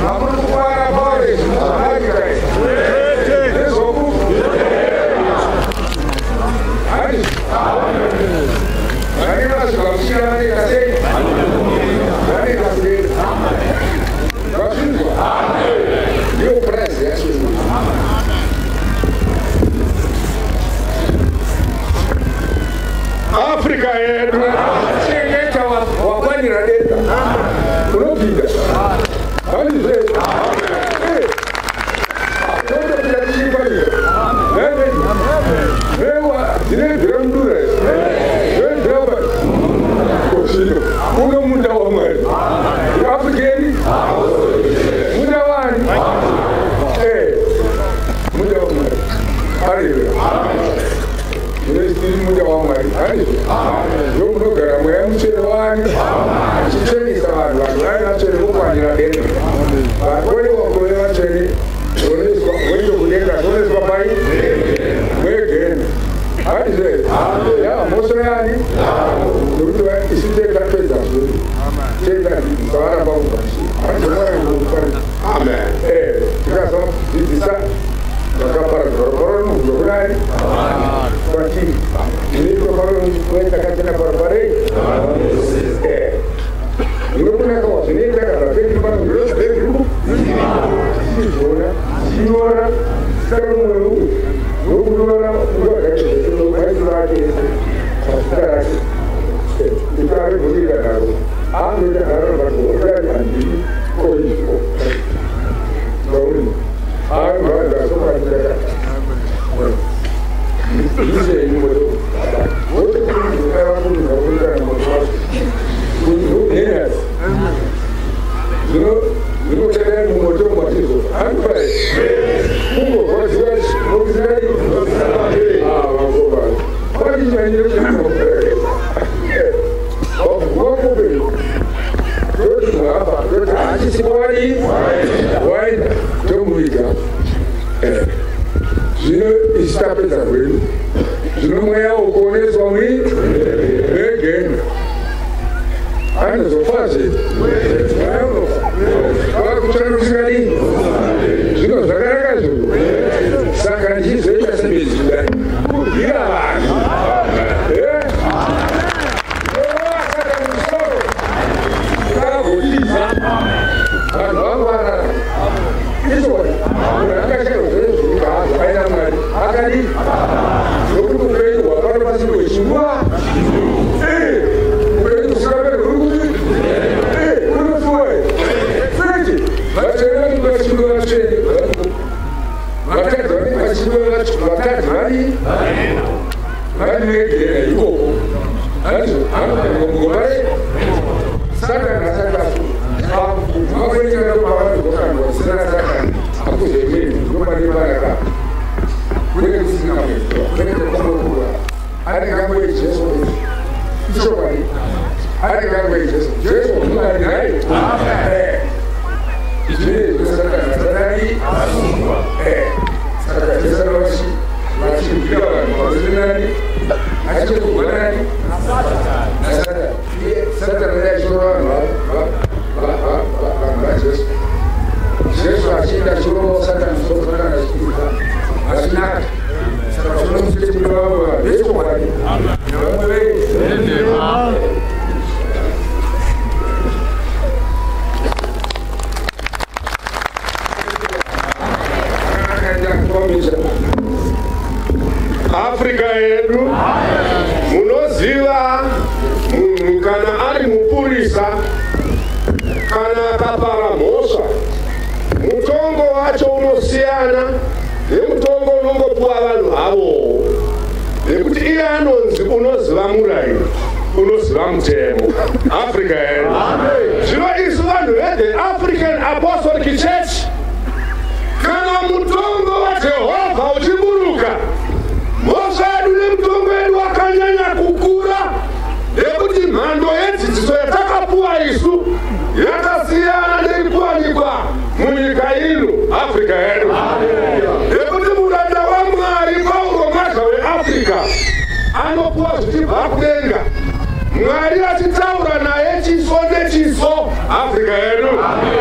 Africa yetu chengeta wafanye na data unopita hadi sasa toto pia chipali wewe zile drumdure wewe draba kosino kuna muda wa mwezi Afrikeni muda wani muda wa mwezi hadi muda wa mwezi hadi yo mnogara mwe mchewani chicheni sawa na chele kwa ni radeni kweli wako ya chele oneswa wewe kulenga oneswa bai wewe hadi sasa ya moso yani ndio isije kapeza tena sawa kwa amen kikaso disa kapara kororo ngorani kwa chini niko kororo kwenda katika barabara ndio kuna kwa sini kaka rafiki bana ndio siona sasa mungu unaona ndio kaiti sasa ikare budi kana ando ya kana bako kandi ko iko ndio ndio soka ndio Dice el número otro que me va a poner una moto no tener un motor matizo antes hubo cosas no quisiera vamos para ya ni no vamos ver yo hapa así se puede why yo muy je está pensando je não me o conheço a mim again ana só fácil agora que eu não sei ali je não sei sacanagem sei essa medida vira lá Akadi, eu procurei o agora vai ser o Xingua. Eu sabe o quando foi? Frente, vai ser no Xingua vai ser. Vai ser ali. Vai ver igual. Agora, saca. Não foi que eu falava do cara, você não saca. A coisa é mesmo, não vai levar cá. Wewe kusina mtu, wewe kumbuka. Hadi kama wewe Yesu. Sio kwani. Hadi kama wewe Yesu. Yesu kuna naye. Amen. Ndiye sasa nani? Sasa Yesu washi pia kwa nani? Acha kuona nani? Sasa ndio shoro Yesu ashinda shoro sasa ndio na Asina, sasa msije kwa Yesu kwa nini? Afrika yetu munoziva kana ari mupurisa kana kapara mosha mutongo wacho unosiyana nemutongo unongopuwa vanhu avo nekuti iye anonzi unoziva murayi unoziva mutemo Africa yedu zvino isu vanhu veThe African Apostolic Church kana mutongo waJehovha uchiburuka mhosva yedu nemutongo yedu wakanyanya kukura nekuti mhando yedzidziso yatakapuwa isu yakasiyana neikuwanikwa munyika ino Africa yedu nekuti muranda waMwari Paulo Mwaza weAfrica anopuwa zvichibva kudenga Mwari achitaura naye chiso nechiso Africa yedu